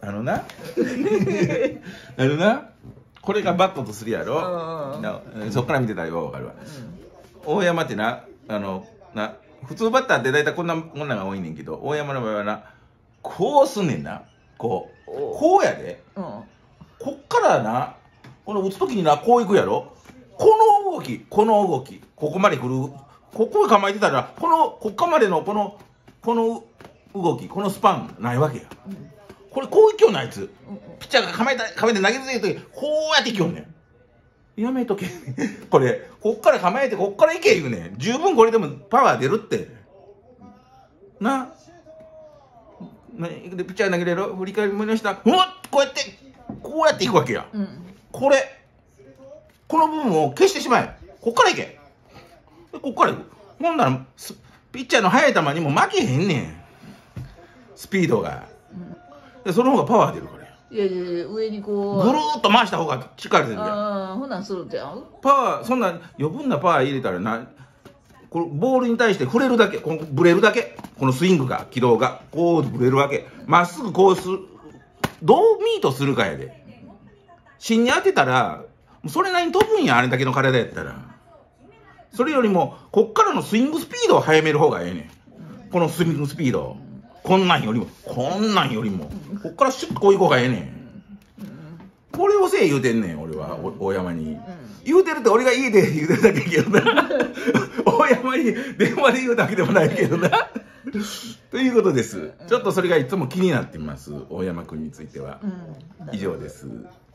あのなこれがバットとするやろ。そっから見てたらよ分かるわ。大山ってな普通バッターって大体こんなんが多いねんけど、大山の場合はなこうすんねんな。こうやで。こっからなこの打つ時になこういくやろ。この動きここまで来る、ここへ構えてたらこっかまでのこの動き、このスパンないわけや。これこういきよんなあいつ。ピッチャーが構えて投げてる時こうやっていきよんねん。やめとけこれこっから構えてこっからいけ言うねん。十分これでもパワー出るってな。でピッチャー投げれる振り返りの下こうやっていくわけや。この部分を消してしまえ。こっからいけ。こっからいく。ほんならピッチャーの速い球にも負けへんねん。スピードが。その方がパワー出るから。 いや上にこうぐるーっと回した方が力出るやん。 ほなんするじゃん。 パワーそんな余分なパワー入れたらな、このボールに対して触れるだけ、ブレるだけ、このスイングが軌道がこうブレるわけ。まっすぐこうする、どうミートするかやで。芯に当てたらそれなりに飛ぶんや、あれだけの体やったら。それよりもこっからのスイングスピードを速める方がええねん。このスイングスピードこんなんよりもこっからシュッとこういこうがええねん。これをせえ言うてんねん俺は。大山に言うてるって俺が家で言うてるだけやけどな大山に電話で言うだけでもないけどなということです。ちょっとそれがいつも気になっています、大山君については。以上です。